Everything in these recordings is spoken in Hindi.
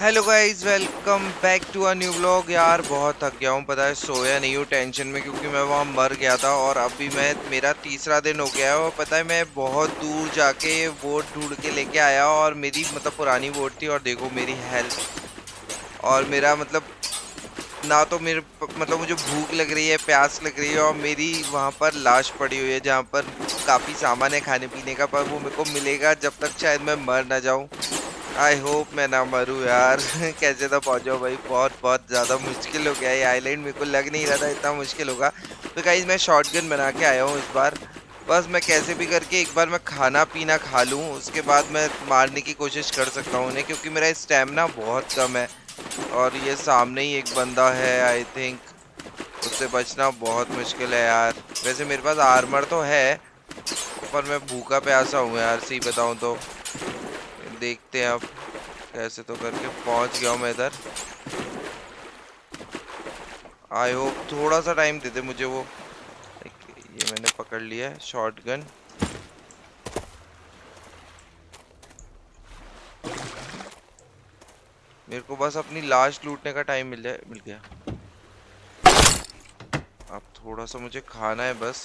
Hello guys, welcome back to a new vlog. यार बहुत थक गया हूँ, पता है सोया नहीं हूँ टेंशन में, क्योंकि मैं वहाँ मर गया था और अभी मेरा तीसरा दिन हो गया है। और पता है मैं बहुत दूर जाके वोट ढूंढ के लेके आया और मेरी मतलब पुरानी वोट थी। और देखो मेरी हेल्थ और मेरा मतलब ना तो मतलब मुझे भूख लग रही है, प्यास लग रही है, और मेरी वहाँ पर लाश पड़ी हुई है जहाँ पर काफ़ी सामान है खाने पीने का, पर वो मेरे को मिलेगा जब तक शायद मैं मर ना जाऊँ। आई होप मैं ना मरूं यार। कैसे तो पहुंचो भाई, बहुत बहुत ज्यादा मुश्किल हो गया है ये आइलैंड। मेरे को लग नहीं रहा था इतना मुश्किल होगा। तो गाइस मैं शॉटगन बना के आया हूँ इस बार। बस मैं कैसे भी करके एक बार मैं खाना पीना खा लूं, उसके बाद मैं मारने की कोशिश कर सकता हूँ उन्हें, क्योंकि मेरा स्टैमिना बहुत कम है। और ये सामने ही एक बंदा है, आई थिंक उससे बचना बहुत मुश्किल है यार। वैसे मेरे पास आर्मर तो है, पर मैं भूखा प्यासा हूँ यार, सही बताऊं तो। देखते हैं अब कैसे तो करके पहुंच गया हूं मैं इधर। आई होप थोड़ा सा टाइम दे दे मुझे वो। ये मैंने पकड़ लिया है शॉटगन। मेरे को बस अपनी लाश लूटने का टाइम मिल गया। अब थोड़ा सा मुझे खाना है बस।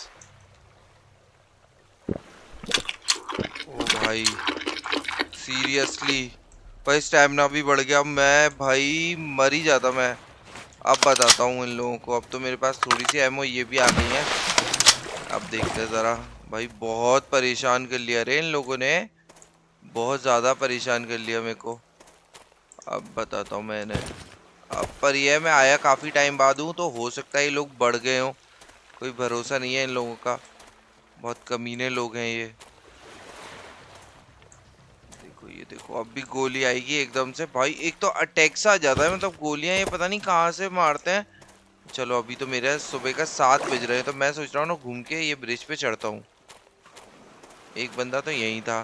ओ भाई सीरियसली, भाई स्टैमिना भी बढ़ गया। मैं भाई मर ही जाता मैं। अब बताता हूँ इन लोगों को। अब तो मेरे पास थोड़ी सी एमओ ये भी आ गई है। अब देखते हैं जरा। भाई बहुत परेशान कर लिया रे इन लोगों ने, बहुत ज्यादा परेशान कर लिया मेरे को। अब बताता हूँ मैंने। अब पर ये मैं आया काफी टाइम बाद हूँ, तो हो सकता है ये लोग बढ़ गए हों। कोई भरोसा नहीं है इन लोगों का, बहुत कमीने लोग हैं ये। देखो ये देखो, अब भी गोली आएगी एकदम से भाई। एक तो अटैक सा आ जाता है, मतलब गोलियां ये पता नहीं कहाँ से मारते हैं। चलो अभी तो मेरे सुबह का 7 बज रहे हैं, तो मैं सोच रहा हूँ ना घूम के ये ब्रिज पे चढ़ता हूँ। एक बंदा तो यही था,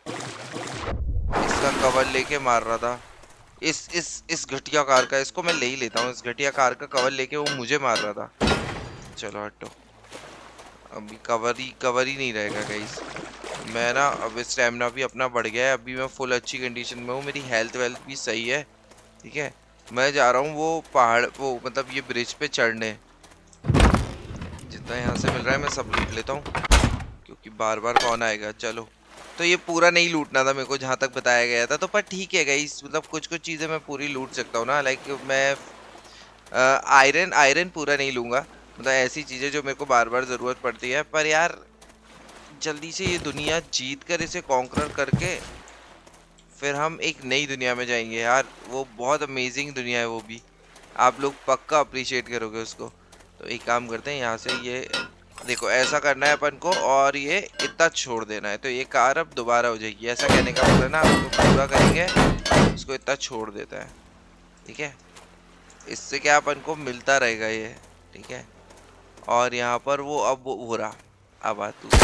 इसका कवर लेके मार रहा था। इस घटिया कार का, इसको मैं ले ही लेता हूँ। इस घटिया कार का कवर लेके वो मुझे मार रहा था। चलो हटो, अभी कवर ही नहीं रहेगा गाइस। मैं ना अब स्टेमिना भी अपना बढ़ गया है, अभी मैं फुल अच्छी कंडीशन में हूँ, मेरी हेल्थ वेल्थ भी सही है। ठीक है, मैं जा रहा हूँ वो पहाड़, वो मतलब ये ब्रिज पे चढ़ने। जितना यहाँ से मिल रहा है मैं सब लूट लेता हूँ, क्योंकि बार बार कौन आएगा। चलो, तो ये पूरा नहीं लूटना था मेरे को जहाँ तक बताया गया था, तो पर ठीक है गाइस, मतलब कुछ कुछ चीज़ें मैं पूरी लूट सकता हूँ ना। लाइक मैं आयरन आयरन पूरा नहीं लूंगा, मतलब ऐसी चीजें जो मेरे को बार बार जरूरत पड़ती है। पर यार जल्दी से ये दुनिया जीत कर, इसे कॉन्करर करके फिर हम एक नई दुनिया में जाएंगे यार। वो बहुत अमेजिंग दुनिया है वो भी, आप लोग पक्का अप्रिशिएट करोगे उसको। तो एक काम करते हैं, यहाँ से ये देखो ऐसा करना है अपन को, और ये इतना छोड़ देना है, तो ये कार अब दोबारा हो जाएगी। ऐसा कहने का मतलब ना, हम इसको पूरा करेंगे, इसको इतना छोड़ देता है। ठीक है, इससे क्या अपन को मिलता रहेगा ये। ठीक है, और यहाँ पर वो अब वो हो रहा। अब आ तू,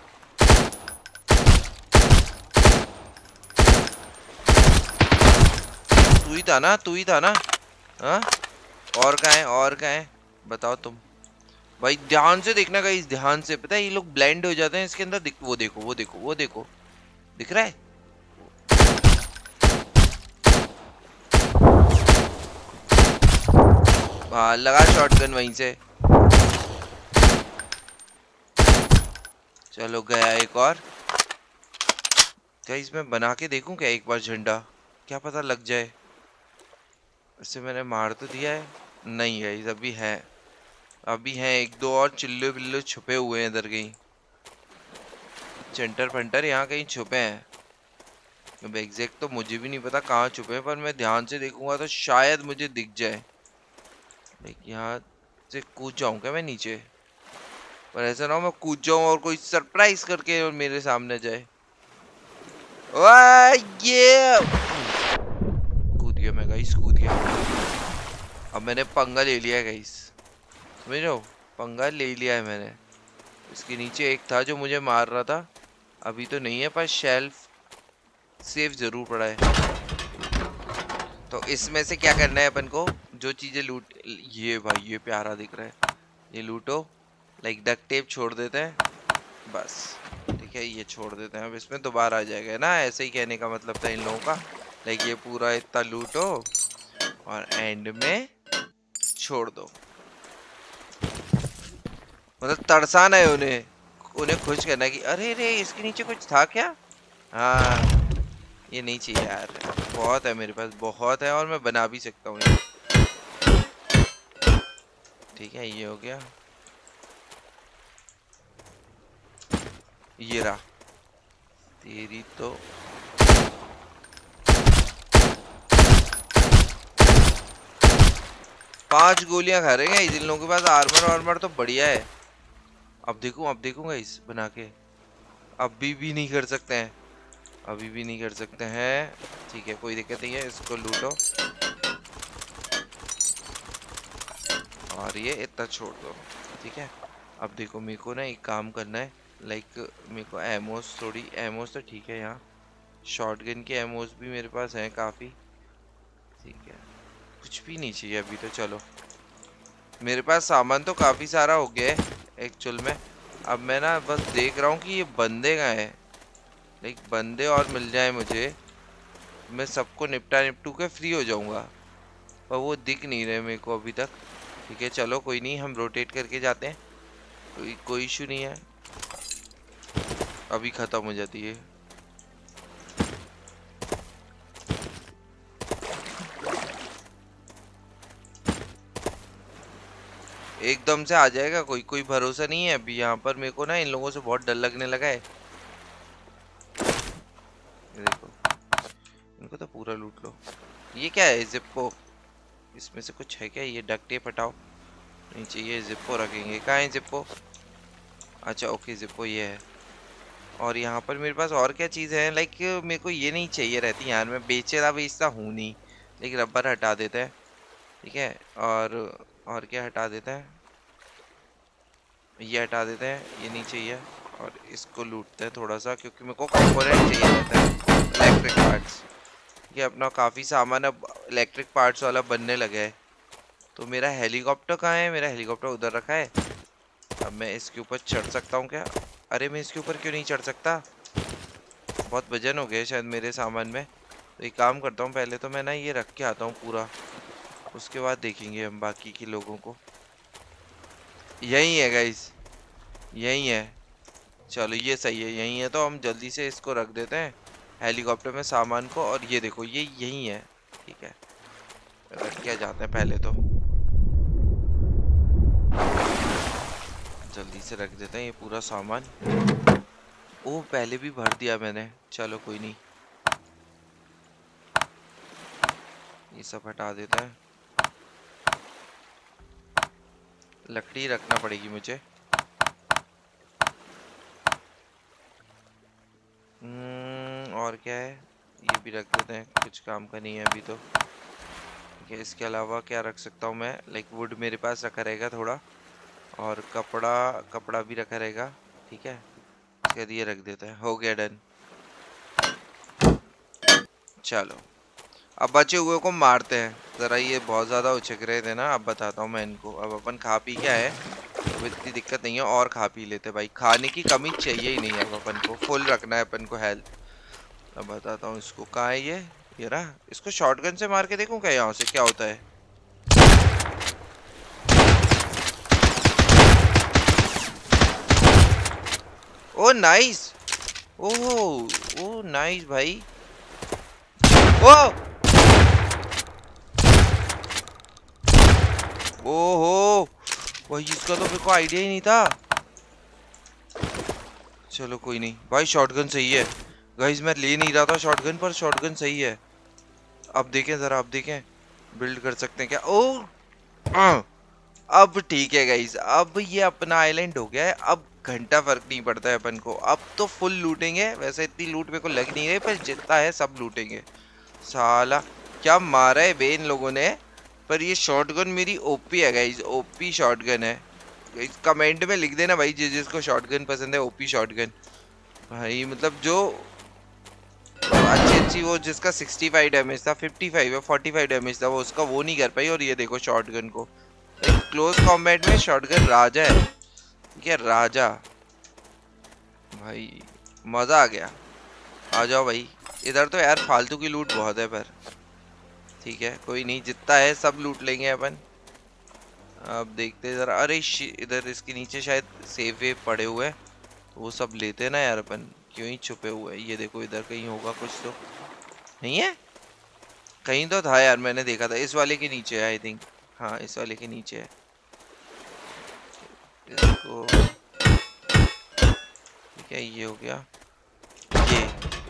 तू ही था ना, तू ही था ना। हाँ, और कहाँ है, और कहाँ है, बताओ तुम। भाई ध्यान से देखना गाइस, ध्यान से। पता है ये लोग ब्लेंड हो जाते हैं इसके अंदर। वो देखो वो देखो वो देखो, दिख रहा है। हाँ लगा शॉटगन वहीं से। चलो गया एक और। गाइस मैं बना के देखूं क्या एक बार झंडा, क्या पता लग जाए। इससे मैंने मार तो दिया है। नहीं गाइस, अभी है, अभी हैं एक दो और चिल्ले बिल्ले छुपे हुए हैं इधर कहीं। चंटर फंटर यहाँ कहीं छुपे हैं। अब एग्जैक्ट तो मुझे भी नहीं पता कहाँ छुपे हैं, पर मैं ध्यान से देखूंगा तो शायद मुझे दिख जाए। लेकिन यहाँ से कूद जाऊं क्या मैं नीचे, पर ऐसा ना हो मैं कूद जाऊं और कोई सरप्राइज करके और मेरे सामने जाए। ओए ये कूद गया मैं गाइस, कूद गया। अब मैंने पंगा ले लिया है गाइस, समझ रहे हो, पंगा ले लिया है मैंने। इसके नीचे एक था जो मुझे मार रहा था, अभी तो नहीं है, पर शेल्फ सेफ जरूर पड़ा है। तो इसमें से क्या करना है अपन को, जो चीजें लूट, ये भाई ये प्यारा दिख रहा है, ये लूटो। लाइक डक्ट टेप छोड़ देते हैं बस। ठीक है, ये छोड़ देते हैं, अब इसमें दोबारा आ जाएगा ना, ऐसे ही कहने का मतलब था इन लोगों का। लाइक ये पूरा इतना लूटो और एंड में छोड़ दो। मतलब तरसाना है उन्हें, उन्हें खुश करना है कि अरे रे इसके नीचे कुछ था क्या। हाँ ये नहीं चाहिए यार, बहुत है मेरे पास, बहुत है और मैं बना भी सकता हूँ। ठीक है ये हो गया, ये रहा तेरी तो। पांच गोलियां खा रहे हैं इन लोगों के पास, आर्मर आर्मर तो बढ़िया है। अब देखूंगा इस बना के, अभी भी नहीं कर सकते हैं, अभी भी नहीं कर सकते हैं। ठीक है कोई दिक्कत नहीं है, इसको लूटो और ये इतना छोड़ दो। ठीक है अब देखो मेरे को ना एक काम करना है, लाइक मेरे को एमोस, थोड़ी एमोस तो ठीक है, यहाँ शॉटगन के एमोस भी मेरे पास हैं काफ़ी। ठीक है कुछ भी नहीं चाहिए अभी तो। चलो मेरे पास सामान तो काफ़ी सारा हो गया है एक्चुअल में। अब मैं ना बस देख रहा हूँ कि ये बंदे कहाँ हैं, लाइक बंदे और मिल जाए मुझे, मैं सबको निपटू के फ्री हो जाऊंगा, पर वो दिख नहीं रहे मेरे को अभी तक। ठीक है चलो कोई नहीं, हम रोटेट करके जाते हैं, कोई इशू नहीं है, अभी ख़त्म हो जाती है। एकदम से आ जाएगा कोई, कोई भरोसा नहीं है अभी यहाँ पर। मेरे को ना इन लोगों से बहुत डर लगने लगा है। ये देखो इनको तो पूरा लूट लो। ये क्या है जिप्पो, इसमें से कुछ है क्या? ये डक्ट टेप हटाओ, नहीं चाहिए। जिप्पो रखेंगे, कहाँ है जिप्पो? अच्छा ओके जिप्पो ये है। और यहाँ पर मेरे पास और क्या चीज़ें हैं, लाइक मेरे को ये नहीं चाहिए रहती यार, मैं बेचता हूँ नहीं। लेकिन रबर हटा देते हैं, ठीक है। और क्या हटा देते हैं, ये हटा देते हैं, ये नहीं चाहिए। और इसको लूटते हैं थोड़ा सा, क्योंकि मेरे को कंपोनेंट चाहिए रहता है, इलेक्ट्रिक पार्ट्स। ये अपना काफ़ी सामान अब इलेक्ट्रिक पार्ट्स वाला बनने लगा है। तो मेरा हेलीकॉप्टर कहाँ है? मेरा हेलीकॉप्टर उधर रखा है। अब मैं इसके ऊपर चढ़ सकता हूँ क्या? अरे मैं इसके ऊपर क्यों नहीं चढ़ सकता? बहुत वजन हो गया शायद मेरे सामान में। तो एक काम करता हूँ, पहले तो मैं ना ये रख के आता हूँ पूरा, उसके बाद देखेंगे हम बाकी के लोगों को। यही है गाइस, यही है। चलो ये सही है, यही है। तो हम जल्दी से इसको रख देते हैं हेलीकॉप्टर में सामान को। और ये देखो ये यही है, ठीक है। रख के जाते हैं पहले तो, जल्दी से रख देते हैं ये पूरा सामान। ओ पहले भी भर दिया मैंने, चलो कोई नहीं, ये सब हटा देते हैं। लकड़ी रखना पड़ेगी मुझे। और क्या है, ये भी रख देते हैं, कुछ काम का नहीं है अभी तो। ठीक है इसके अलावा क्या रख सकता हूँ मैं, लाइक वुड मेरे पास रखा रहेगा थोड़ा, और कपड़ा भी रखा रहेगा। ठीक है इसके बाद ये रख देते हैं, हो गया डन। चलो अब बचे हुए को मारते हैं ज़रा, ये बहुत ज़्यादा उछक रहे थे ना। अब बताता हूँ मैं इनको, अब अपन खा पी के आए तो इतनी दिक्कत नहीं है, और खा पी लेते भाई, खाने की कमी चाहिए ही नहीं है। अब अपन को फुल रखना है अपन को हेल्थ। अब बताता हूँ इसको, कहाँ है ये रहा। इसको शॉटगन से मार के देखूँ क्या यहाँ से क्या होता है। ओ नाइस, ओ नाइस भाई। ओ ओहो भाई, इसका तो मेरे को आइडिया ही नहीं था। चलो कोई नहीं भाई, शॉटगन सही है गाइस, मैं ले नहीं रहा था शॉटगन, पर शॉटगन सही है। अब देखें ज़रा, अब देखें बिल्ड कर सकते हैं क्या? ओ अब ठीक है गाइस, अब ये अपना आइलैंड हो गया है। अब घंटा फर्क नहीं पड़ता है अपन को, अब तो फुल लूटेंगे। वैसे इतनी लूट मेरे को लग नहीं रही, पर जितना है सब लूटेंगे। साला क्या मारा है बे इन लोगों ने। पर ये शॉटगन मेरी ओपी है गाइस, ओपी शॉटगन है। कमेंट में लिख देना भाई जिसको शॉटगन पसंद है, ओपी शॉटगन भाई। मतलब जो अच्छी वो जिसका 65 डैमेज था, 55 या 45 डैमेज था, वो उसका वो नहीं कर पाई। और ये देखो शॉटगन को, क्लोज कॉम्बैट में शॉटगन राजा है, ठीक है राजा भाई। मजा आ गया, आ जाओ भाई। इधर तो यार फालतू की लूट बहुत है, पर ठीक है कोई नहीं, जितना है सब लूट लेंगे अपन। अब देखते हैं जरा। अरे इधर इसके नीचे शायद सेफ वेव पड़े हुए हैं, तो वो सब लेते हैं ना यार अपन, क्यों ही छुपे हुए हैं। ये देखो इधर कहीं होगा कुछ तो। नहीं है? कहीं तो था यार, मैंने देखा था इस वाले के नीचे है आई थिंक। हाँ इस वाले के नीचे है। इसको ठीक है, ये हो गया। ये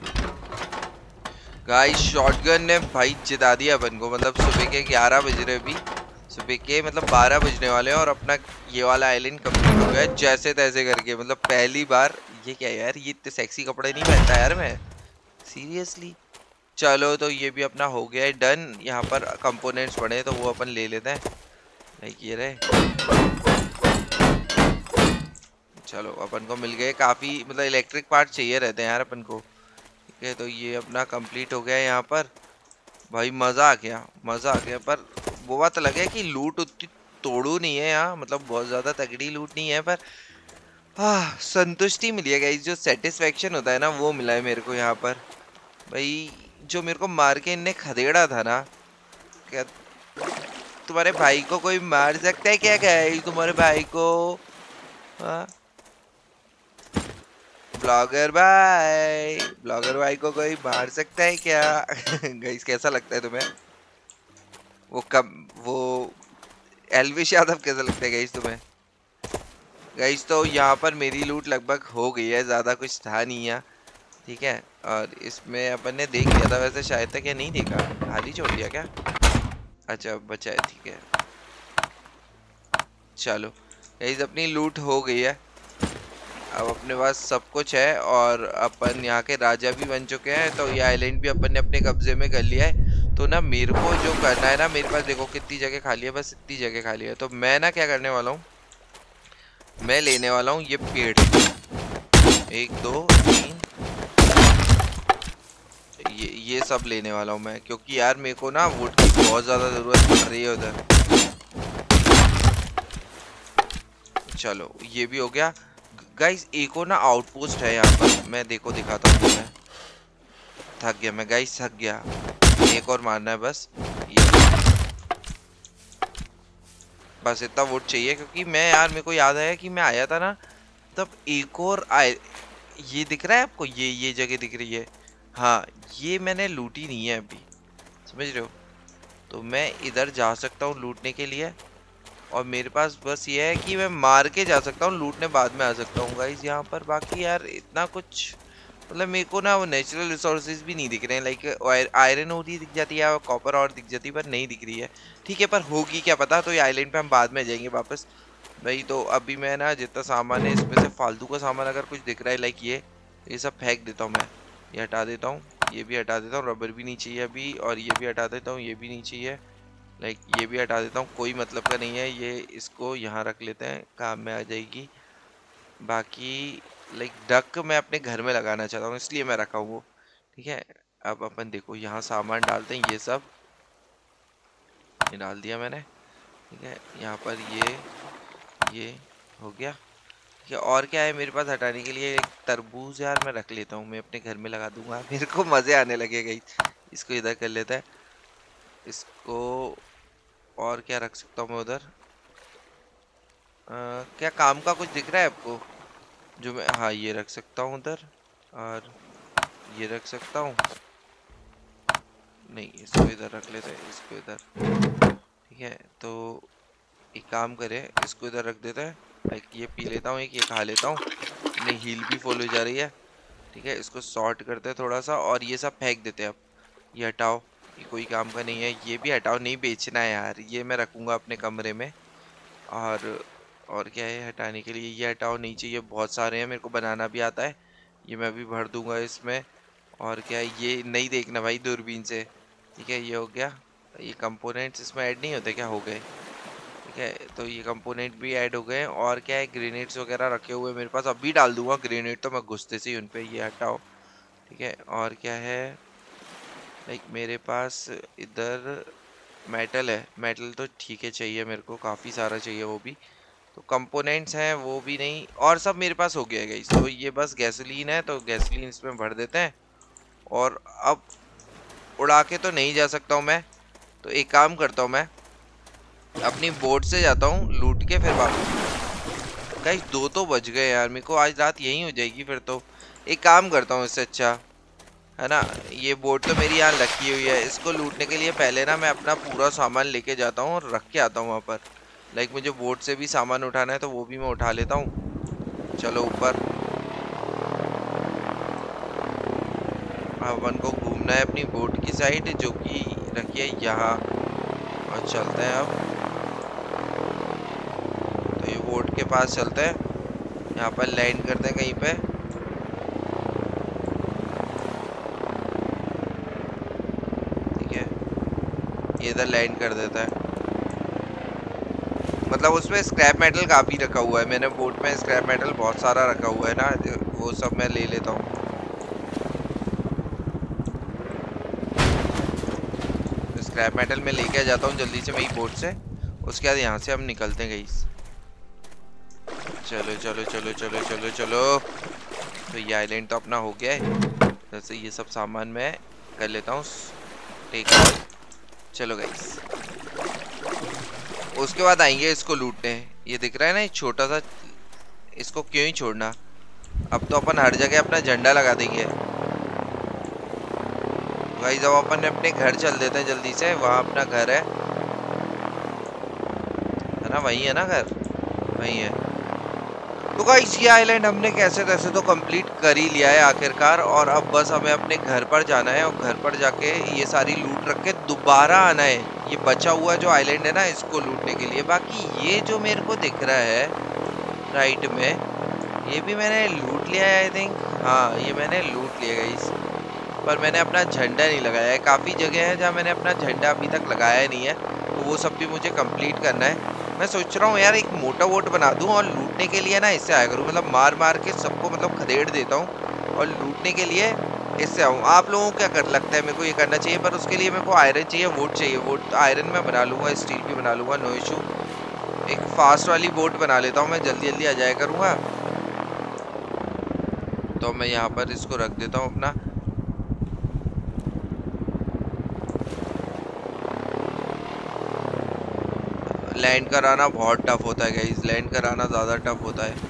गाइस शॉटगन ने भाई जिता दिया अपन को। मतलब सुबह के 11 बज रहे अभी, सुबह के मतलब 12 बजने वाले हैं, और अपना ये वाला आइलैंड कंप्लीट हो गया है जैसे तैसे करके। मतलब पहली बार। ये क्या है यार, ये इतने सेक्सी कपड़े नहीं पहनता यार मैं, सीरियसली। चलो तो ये भी अपना हो गया है डन। यहाँ पर कंपोनेंट्स पड़े हैं तो वो अपन ले लेते हैं। लाइक ये रहे। चलो अपन को मिल गए काफी, मतलब इलेक्ट्रिक पार्ट चाहिए रहते हैं यार अपन को। ठीक है तो ये अपना कंप्लीट हो गया है यहाँ पर। भाई मजा आ गया, मजा आ गया। पर वो बात अलग है कि लूट उतनी तोड़ू नहीं है यहाँ, मतलब बहुत ज्यादा तगड़ी लूट नहीं है, पर हाँ संतुष्टि मिली है गाइस। जो सेटिस्फेक्शन होता है ना वो मिला है मेरे को यहाँ पर। भाई जो मेरे को मार के इनने खदेड़ा था ना, क्या तुम्हारे भाई को कोई मार सकता है क्या गाइस? तुम्हारे भाई को हाँ? ब्लॉगर भाई को कोई मार सकता है क्या? गाइस कैसा लगता है तुम्हें वो कब वो एल्विश यादव कैसा लगता है गाइस तुम्हें? गाइस तो यहाँ पर मेरी लूट लगभग हो गई है, ज्यादा कुछ था नहीं यहाँ। ठीक है और इसमें अपन ने देख लिया था वैसे शायद तक, या नहीं देखा, खाली छोड़ दिया क्या? अच्छा बचा है, ठीक है। चलो गाइस अपनी लूट हो गई है, अब अपने पास सब कुछ है और अपन यहाँ के राजा भी बन चुके हैं। तो ये आइलैंड भी अपन ने अपने कब्जे में कर लिया है। तो ना मेरे को जो करना है ना, मेरे पास देखो कितनी जगह खाली है, बस इतनी जगह खाली है। तो मैं ना क्या करने वाला हूँ, मैं लेने वाला हूँ ये पेड़, 1 2 3, ये सब लेने वाला हूँ मैं, क्योंकि यार मेरे को ना वुड की बहुत ज्यादा जरूरत पड़ रही है उधर। चलो ये भी हो गया गाइस। एक और ना आउटपोस्ट है यहाँ पर, मैं देखो दिखाता हूँ तुम्हें। थक गया मैं गाइस, थक गया। एक और मारना है बस, ये बस इतना वोट चाहिए। क्योंकि मैं यार मेरे को याद आया कि मैं आया था ना तब एक और आए। ये दिख रहा है आपको, ये जगह दिख रही है? हाँ ये मैंने लूटी नहीं है अभी, समझ रहे हो? तो मैं इधर जा सकता हूँ लूटने के लिए, और मेरे पास बस ये है कि मैं मार के जा सकता हूँ, लूटने बाद में आ सकता हूँ गाइस यहाँ पर। बाकी यार इतना कुछ मतलब मेरे को ना वो नेचुरल रिसोर्सेज भी नहीं दिख रहे हैं। लाइक आयरन ओर दिख जाती है, कॉपर और दिख जाती है, पर नहीं दिख रही है। ठीक है पर होगी क्या पता। तो ये आइलैंड पे हम बाद में जाएंगे वापस भाई। तो अभी मैं ना जितना सामान है इसमें से फालतू का सामान अगर कुछ दिख रहा है लाइक ये सब फेंक देता हूँ मैं। ये हटा देता हूँ, ये भी हटा देता हूँ, रबर भी नहीं चाहिए अभी, और ये भी हटा देता हूँ, ये भी नहीं चाहिए। लाइक ये भी हटा देता हूँ, कोई मतलब का नहीं है ये। इसको यहाँ रख लेते हैं, काम में आ जाएगी। बाकी लाइक डक मैं अपने घर में लगाना चाहता हूँ, इसलिए मैं रखा हूँ वो। ठीक है अब अपन देखो यहाँ सामान डालते हैं, ये डाल दिया मैंने। ठीक है यहाँ पर ये हो गया। ठीक है और क्या है मेरे पास हटाने के लिए? एक तरबूज यार मैं रख लेता हूँ, मैं अपने घर में लगा दूंगा। मेरे को मजे आने लगेगा। इसको इधर कर लेता है इसको। और क्या रख सकता हूँ मैं उधर? क्या काम का कुछ दिख रहा है आपको जो मैं, हाँ ये रख सकता हूँ उधर, और ये रख सकता हूँ। नहीं इसको इधर रख लेते हैं, इसको इधर। ठीक है तो एक काम करें, इसको इधर रख देते हैं। लाइक ये पी लेता हूँ एक, ये खा लेता हूँ, अपनी हील भी फुल हो जा रही है। ठीक है इसको सॉर्ट करते हैं थोड़ा सा, और ये सब फेंक देते हैं। अब ये हटाओ, ये कोई काम का नहीं है। ये भी हटाओ, नहीं बेचना है यार, ये मैं रखूँगा अपने कमरे में। और क्या है हटाने के लिए? ये हटाओ, नीचे ये बहुत सारे हैं, मेरे को बनाना भी आता है, ये मैं भी भर दूंगा इसमें। और क्या है, ये नहीं देखना भाई दूरबीन से। ठीक है ये हो गया। ये कंपोनेंट्स इसमें ऐड नहीं होते क्या? हो गए। ठीक है तो ये कंपोनेंट भी ऐड हो गए। और क्या है, ग्रेनेड्स वगैरह रखे हुए मेरे पास, अभी डाल दूंगा ग्रेनेड तो मैं घुसते से ही उन पे। ये हटाओ। ठीक है और क्या है, लाइक मेरे पास इधर मेटल है, मेटल तो ठीक है चाहिए मेरे को, काफ़ी सारा चाहिए वो भी। तो कंपोनेंट्स हैं वो भी नहीं, और सब मेरे पास हो गया है गाइस। तो ये बस गैसोलीन है, तो गैसोलीन इसमें भर देते हैं। और अब उड़ा के तो नहीं जा सकता हूँ मैं, तो एक काम करता हूँ, मैं अपनी बोट से जाता हूँ लूट के फिर वापस। गाइस 2 तो बज गए यार, मेरे को आज रात यही हो जाएगी फिर तो। एक काम करता हूँ इससे अच्छा, है ना, ये बोट तो मेरी यहाँ रखी हुई है, इसको लूटने के लिए पहले ना मैं अपना पूरा सामान लेके जाता हूँ और रख के आता हूँ वहाँ पर। लाइक मुझे बोट से भी सामान उठाना है तो वो भी मैं उठा लेता हूँ। चलो ऊपर, अपन को घूमना है अपनी बोट की साइड जो कि रखी है यहाँ, और चलते हैं अब। तो ये बोट के पास चलते हैं, यहाँ पर लैंड करते हैं कहीं पे। ठीक है, ये इधर लैंड कर देता है। मतलब उसमें स्क्रैप मेटल काफ़ी रखा हुआ है, मैंने बोट में स्क्रैप मेटल बहुत सारा रखा हुआ है ना, वो सब मैं ले लेता हूँ। स्क्रैप मेटल में लेके जाता हूँ जल्दी से मेरी बोट से, उसके बाद यहाँ से हम निकलते हैं गाइस। चलो चलो चलो चलो चलो चलो। तो ये आइलैंड तो अपना हो गया है, जैसे ये सब सामान मैं कर लेता हूँ टेक। चलो गाइस, उसके बाद आएंगे इसको लूटने। ये दिख रहा है ना, ये छोटा सा, इसको क्यों ही छोड़ना। अब तो अपन हर जगह अपना झंडा लगा देंगे गाइस। अब अपन अपने घर चल देते हैं जल्दी से, वहाँ अपना घर है ना, वही है ना घर, वही है। तो गाइस ये आइलैंड हमने कैसे तैसे तो कंप्लीट कर ही लिया है आखिरकार, और अब बस हमें अपने घर पर जाना है और घर पर जाके ये सारी लूट रख के दोबारा आना है ये बचा हुआ जो आइलैंड है ना, इसको लूटने के लिए। बाकी ये जो मेरे को दिख रहा है राइट में, ये भी मैंने लूट लिया है आई थिंक। हाँ ये मैंने लूट लिया गाइस, पर मैंने अपना झंडा नहीं लगाया है। काफ़ी जगह है जहाँ मैंने अपना झंडा अभी तक लगाया नहीं है, तो वो सब भी मुझे कंप्लीट करना है। मैं सोच रहा हूँ यार एक मोटा वोट बना दूँ और लूटने के लिए ना इससे आया करूँ, मतलब मार मार के सबको मतलब खदेड़ देता हूँ और लूटने के लिए इससे आऊँ। आप लोगों को क्या कर लगता है मेरे को ये करना चाहिए? पर उसके लिए मेरे को आयरन चाहिए, वोट चाहिए। वोट आयरन में बना लूँगा, स्टील भी बना लूँगा, नो इशू। एक फास्ट वाली बोट बना लेता हूँ मैं, जल्दी जल्दी आ जाया करूँगा। तो मैं यहाँ पर इसको रख देता हूँ अपना। लैंड कराना बहुत टफ होता है गाइस, लैंड कराना ज़्यादा टफ होता है।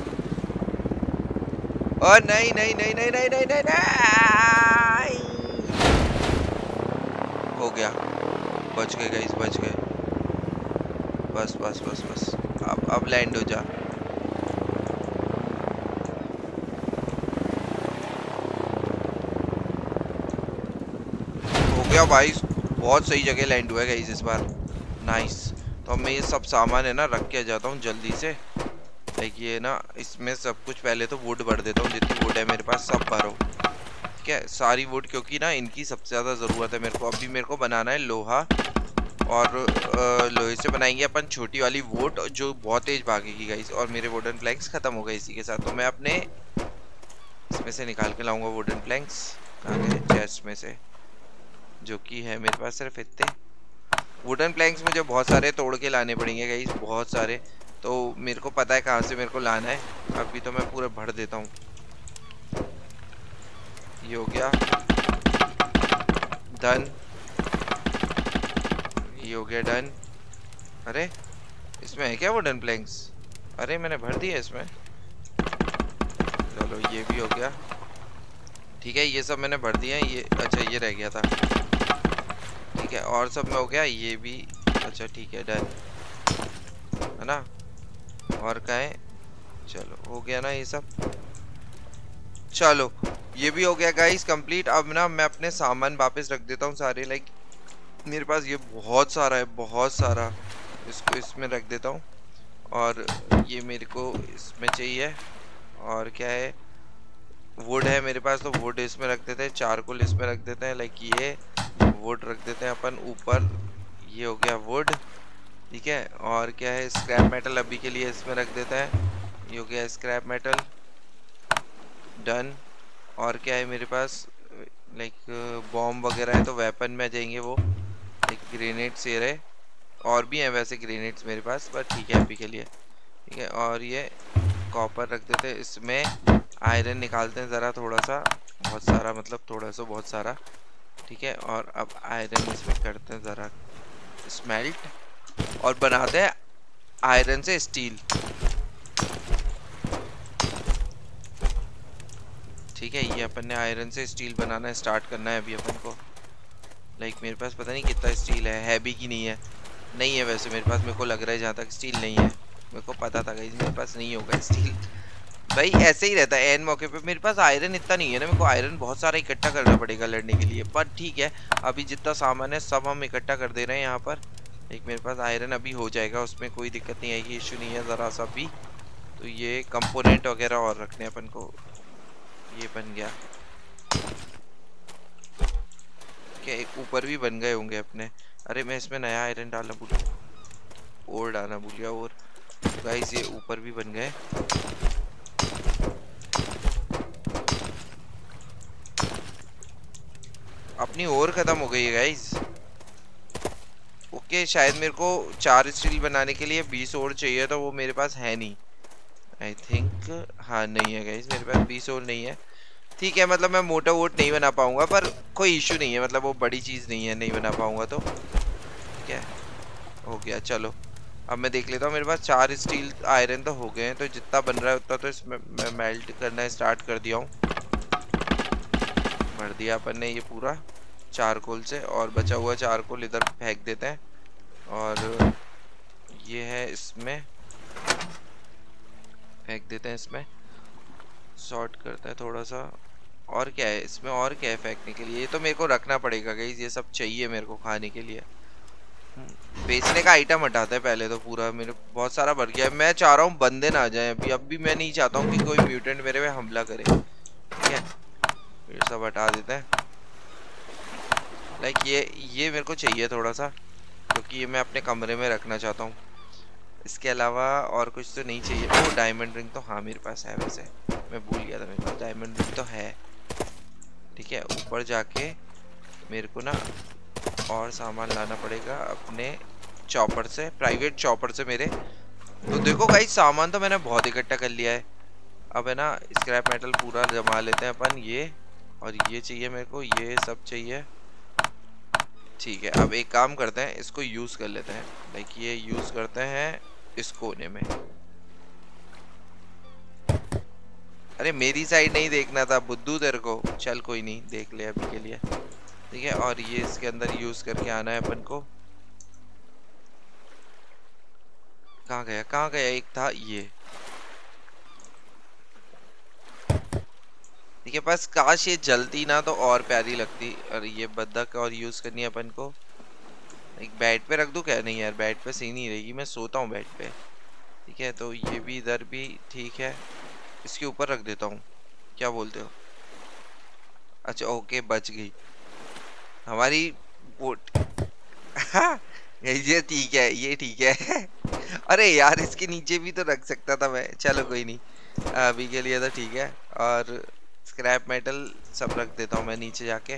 और नहीं नहीं नहीं नहीं नहीं नहीं नहीं, नहीं। हो गया, बच गए गाइस, बच गए। बस बस बस बस, अब लैंड हो जा। हो गया भाई, बहुत सही जगह लैंड हुआ है गाइस इस बार, नाइस। तो अब मैं ये सब सामान है ना रख के जाता हूँ जल्दी से। लाइक ये ना, इसमें सब कुछ पहले तो वुड भर देता हूँ, जितनी वुड है मेरे पास सब भरो। ठीक है, सारी वुड, क्योंकि ना इनकी सबसे ज़्यादा ज़रूरत है मेरे को। अभी मेरे को बनाना है लोहा, और लोहे से बनाएंगे अपन छोटी वाली वुड जो बहुत तेज भागेगी गाइस। और मेरे वुडन प्लैंक्स ख़त्म हो गए इसी के साथ, तो मैं अपने इसमें से निकाल के लाऊंगा वुडन प्लैंक्स। कहाँ गए? चेस्ट में से, जो कि है मेरे पास सिर्फ इतने। वुडन प्लैंक्स मुझे बहुत सारे तोड़ के लाने पड़ेंगे गाइस, बहुत सारे। तो मेरे को पता है कहाँ से मेरे को लाना है। अभी तो मैं पूरा भर देता हूँ। ये हो गया डन, ये हो गया डन। अरे इसमें है क्या वुडन प्लैंक्स? अरे मैंने भर दिया इसमें। चलो ये भी हो गया, ठीक है, ये सब मैंने भर दिया है। ये अच्छा, ये रह गया था, ठीक है। और सब में हो गया, ये भी अच्छा, ठीक है, डन है ना। और का है, चलो हो गया ना ये सब। चलो ये भी हो गया गाइस कंप्लीट। अब ना मैं अपने सामान वापस रख देता हूँ सारे। लाइक मेरे पास ये बहुत सारा है, बहुत सारा। इसको इसमें रख देता हूँ, और ये मेरे को इसमें चाहिए। और क्या है, वुड है मेरे पास, तो वुड इसमें रख देते हैं, चारकोल इसमें रख देते हैं। लाइक ये वुड रख देते हैं अपन ऊपर। ये हो गया वुड, ठीक है। और क्या है, स्क्रैप मेटल अभी के लिए इसमें रख देते हैं। ये हो गया स्क्रैप मेटल, डन। और क्या है मेरे पास, लाइक बॉम्ब वगैरह है तो वेपन में आ जाएंगे वो। एक ग्रेनेड से रहे, और भी हैं वैसे ग्रेनेड्स मेरे पास, पर ठीक है अभी के लिए, ठीक है। और ये कॉपर रख देते हैं, इसमें आयरन निकालते हैं ज़रा थोड़ा सा, बहुत सारा, मतलब थोड़ा सा बहुत सारा। ठीक है, और अब आयरन इसमें करते हैं ज़रा स्मेल्ट और बनाते हैं आयरन से स्टील। ठीक है, ये अपन ने आयरन से स्टील बनाना स्टार्ट करना है अभी अपन को। लाइक मेरे पास पता नहीं कितना स्टील है भी कि नहीं है। नहीं है वैसे मेरे पास, मेरे को लग रहा है जहाँ तक स्टील नहीं है। मेरे को पता था गाइस मेरे पास नहीं होगा स्टील। भाई ऐसे ही रहता है एन मौके पे। मेरे पास आयरन इतना नहीं है ना, मेरे को आयरन बहुत सारा इकट्ठा करना पड़ेगा लड़ने के लिए। पर ठीक है, अभी जितना सामान है सब हम इकट्ठा कर दे रहे हैं यहाँ पर। एक मेरे पास आयरन अभी हो जाएगा, उसमें कोई दिक्कत नहीं आएगी, इशू नहीं है ज़रा सा भी। तो ये कंपोनेंट वगैरह और रखने अपन को। ये बन गया क्या, एक ऊपर भी बन गए होंगे अपने। अरे मैं इसमें नया आयरन डालना भूल, और डालना भूल गया। और गाइस ये ऊपर भी बन गए। अपनी और खत्म हो गई है गाइस। ओके, शायद मेरे को 4 स्टील बनाने के लिए 20 और चाहिए, तो वो मेरे पास है नहीं आई थिंक। हाँ नहीं है गाइस, मेरे पास 20 और नहीं है। ठीक है, मतलब मैं मोटा वोट नहीं बना पाऊंगा, पर कोई इशू नहीं है, मतलब वो बड़ी चीज़ नहीं है, नहीं बना पाऊंगा तो। ठीक है, हो गया। चलो अब मैं देख लेता हूँ, मेरे पास 4 स्टील आयरन तो हो गए हैं, तो जितना बन रहा है उतना तो इसमें मैं मेल्ट करना स्टार्ट कर दिया हूँ। भर दिया अपन ने ये पूरा चारकोल से, और बचा हुआ चारकोल इधर फेंक देते हैं। और ये है इसमें फेंक देते हैं, इसमें सॉर्ट करता है थोड़ा सा। और क्या है इसमें, और क्या है फेंकने के लिए? ये तो मेरे को रखना पड़ेगा गाइस, ये सब चाहिए मेरे को खाने के लिए। बेचने का आइटम हटाते हैं पहले तो। पूरा मेरे बहुत सारा भर गया है। मैं चाह रहा हूँ बंदे ना आ जाए अभी। अब भी मैं नहीं चाहता हूँ कि कोई म्यूटेंट मेरे पे हमला करे। ठीक है, ये सब हटा देते हैं। लाइक ये मेरे को चाहिए थोड़ा सा, क्योंकि ये मैं अपने कमरे में रखना चाहता हूँ। इसके अलावा और कुछ तो नहीं चाहिए। वो डायमंड रिंग तो हाँ मेरे पास है, वैसे मैं भूल गया था, मेरे पास डायमंड रिंग तो है। ठीक है, ऊपर जाके मेरे को ना और सामान लाना पड़ेगा अपने चॉपर से, प्राइवेट चॉपर से मेरे। तो देखो गाइस, सामान तो मैंने बहुत इकट्ठा कर लिया है। अब है ना स्क्रैप मेटल पूरा जमा लेते हैं अपन। ये और ये चाहिए मेरे को, ये सब चाहिए। ठीक है, अब एक काम करते हैं, इसको यूज कर लेते हैं। लाइक ये यूज करते हैं इस कोने में। अरे मेरी साइड नहीं देखना था बुद्धू तेरे को। चल कोई नहीं, देख ले अभी के लिए। ठीक है, और ये इसके अंदर यूज करके आना है अपन को। कहाँ गया, कहाँ गया? एक था ये। ठीक है, बस काश ये जलती ना तो और प्यारी लगती। और ये बत्तख और यूज करनी है अपन को। एक बेड पे रख दूं क्या? नहीं यार, बेड पे सही नहीं रहेगी, मैं सोता हूँ बेड पे। ठीक है, तो ये भी इधर भी ठीक है, इसके ऊपर रख देता हूँ। क्या बोलते हो? अच्छा ओके, बच गई हमारी बोट। ये ठीक है, ये ठीक है। अरे यार, इसके नीचे भी तो रख सकता था मैं। चलो कोई नहीं, अभी के लिए तो ठीक है। और स्क्रैप मेटल सब रख देता हूँ मैं नीचे जाके।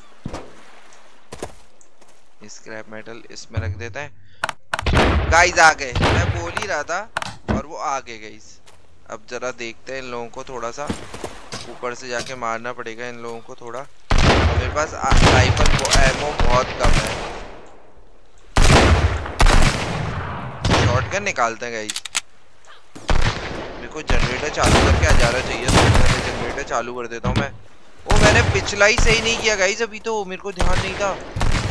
स्क्रैप मेटल इसमें रख देते हैं। गाइस आ गए, मैं बोल ही रहा था और वो आ गए गाइस। अब जरा देखते हैं इन लोगों को, थोड़ा सा ऊपर से जाके मारना पड़ेगा इन लोगों को थोड़ा। मेरे पास राइफल एमो बहुत कम है। शॉटगन निकालते हैं गाइस। मेरे को जनरेटर चालू करके हजारा चाहिए, तो मैं जनरेटर चालू कर देता हूँ मैं। ओ मैंने पिछला ही सही नहीं किया गाइस, अभी तो मेरे को ध्यान नहीं था।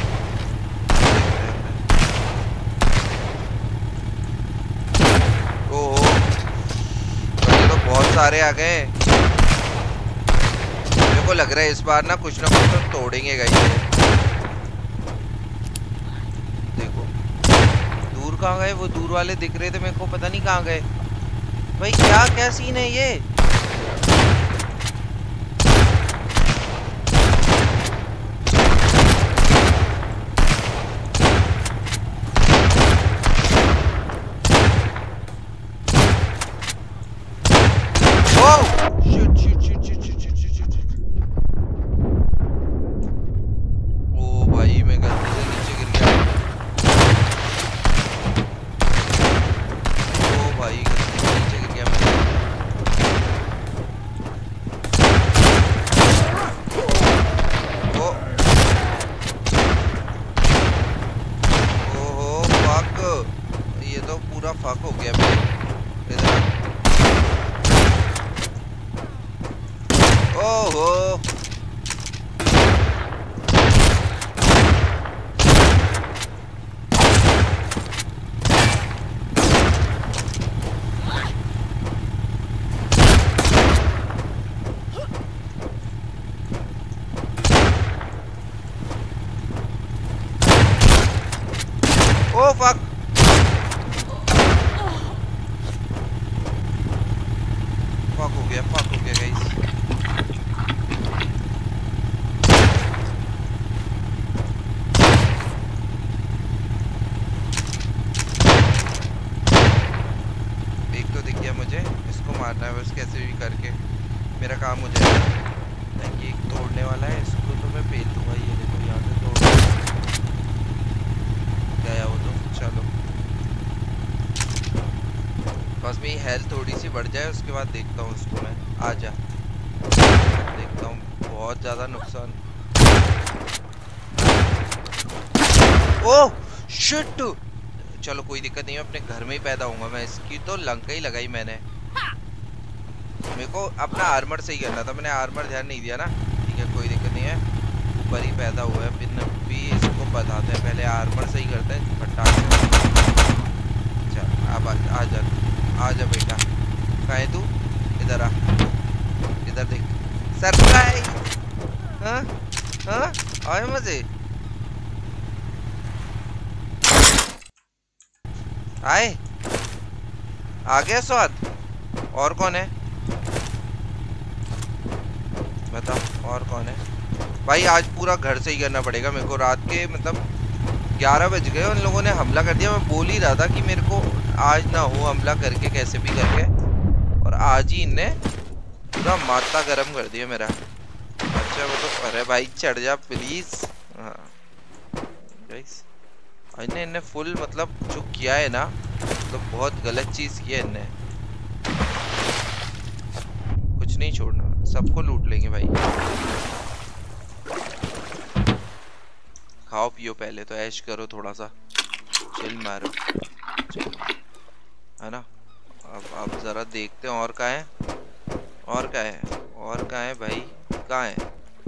ओहो, तो बहुत सारे आ गए। मेरे को लग रहा है इस बार ना कुछ तो तोड़ेंगे गाइस। देखो दूर कहाँ गए वो? दूर वाले दिख रहे थे मेरे को, पता नहीं कहाँ गए। भाई क्या क्या सीन है ये? ये तो पूरा फक हो गया भाई। इधर ओहो ओ फक। फक हो गया गाइस। एक तो दिख गया मुझे, इसको मारना है बस कैसे भी करके, मेरा काम हो जाएगा। ये तोड़ने वाला है, इसको तो मैं पेल दूंगा। ये देखो यहाँ से तोड़ गया वो तो। चलो बस मेरी हेल्थ थोड़ी सी बढ़ जाए, उसके बाद देखता हूँ उसको मैं। आजा देखता हूँ, बहुत ज्यादा नुकसान। Oh shit. चलो कोई दिक्कत नहीं है, अपने घर में ही पैदा होऊंगा मैं। इसकी तो लंका ही लगाई मैंने। मेरे को अपना आर्मर सही करना था, मैंने आर्मर ध्यान नहीं दिया ना। ठीक है कोई दिक्कत नहीं है, ऊपर ही पैदा हुआ है। फिर भी इसको बताते हैं, पहले आर्मर सही करते हैं फटाक से। चल अब आ जा बेटा। कहाँ है तू? इधर आ, इधर देख। सरप्राइज। हाँ हाँ आए मजे आए, आ गया स्वाद। और कौन है बता, और कौन है भाई? आज पूरा घर से ही करना पड़ेगा मेरे को। रात के मतलब 11 बज गए, उन लोगों ने हमला कर दिया। मैं बोल ही रहा था कि मेरे को आज ना हो हमला करके कैसे भी करके, और आज ही इनने पूरा माथा गरम कर दिया मेरा। अच्छा वो तो, अरे भाई चढ़ जा प्लीज। हाँ गाइस इनने फुल मतलब जो किया है ना, तो बहुत गलत चीज किया है इनने। कुछ नहीं छोड़ना, सबको लूट लेंगे भाई। खाओ पियो पहले तो, ऐश करो थोड़ा सा, चिल मारो है ना। अब जरा देखते हैं और कहाँ है, और कहाँ है, और कहाँ है भाई? कहाँ है?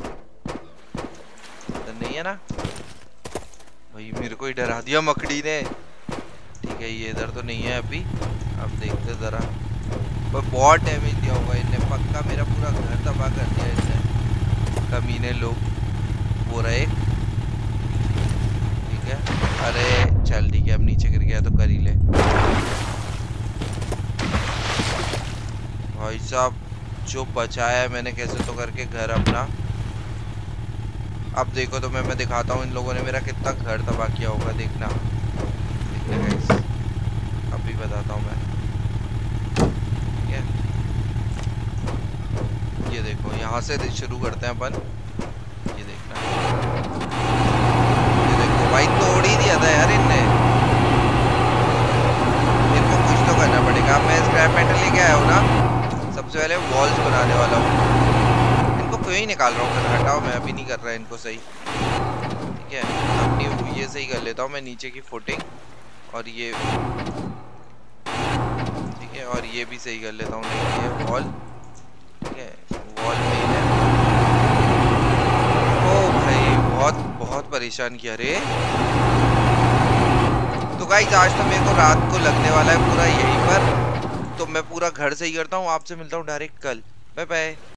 तो नहीं है ना भाई, मेरे को ही डरा दिया मकड़ी ने। ठीक है ये इधर तो नहीं है अभी। अब देखते जरा, पर बहुत डैमेज दिया होगा इनने पक्का। मेरा पूरा घर तबाह कर दिया इनने, कमीने लोग। पूरा एक ठीक है। अरे चल ठीक है, अब नीचे गिर गया तो कर ही ले भाई साहब। जो बचाया है मैंने कैसे तो करके घर अपना। अब देखो तो मैं दिखाता हूँ इन लोगों ने मेरा कितना घर तबाह किया होगा। देखना गाइस, अभी बताता हूँ मैं। ठीक है ये देखो, यहाँ से शुरू करते हैं अपन। ये देखना, ये देखो भाई, तोड़ ही दिया था यार इनने। इनको कुछ तो करना पड़ेगा। अब मैं स्क्रैप मेटल लेके आया हूँ ना, सबसे पहले वॉल्स बनाने वाला हूँ। इनको क्यों ही निकाल रहा हूँ, हटाओ, मैं अभी नहीं कर रहा इनको सही। ठीक है अपनी ये सही कर लेता हूँ मैं, नीचे की फुटिंग और ये। ठीक है और ये भी सही कर लेता हूँ। ये वॉल, ठीक है वॉल में है। ओ भाई बहुत बहुत परेशान किया रे। तो गाइस आज तो मेरे को रात को लगने वाला है पूरा यहीं पर, तो मैं पूरा घर से ही करता हूँ। आपसे मिलता हूँ डायरेक्ट कल। Bye bye.